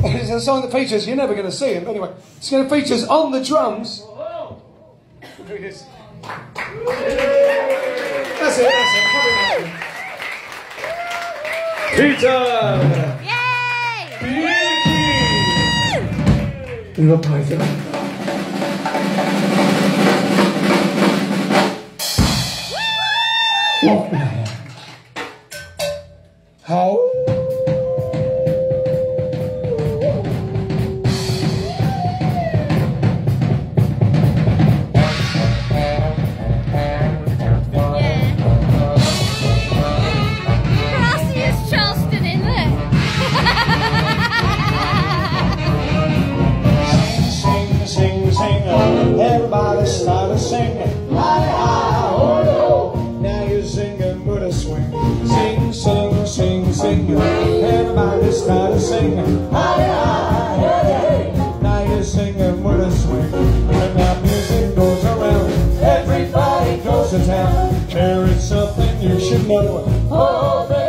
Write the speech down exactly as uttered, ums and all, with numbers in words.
It's a song that features, you're never going to see him, but anyway, it's going to feature on the drums. That's it, that's it. Peter! Yay! Vicky! You look like it. How? Everybody started singing, hi, hi, oh, no. Now you're singing with a swing. Sing, sing, sing, sing. Everybody started singing, hi, hi, hey, hey. Now you're singing with a swing. When that music goes around, everybody goes to town. There is something you should know. Oh, baby.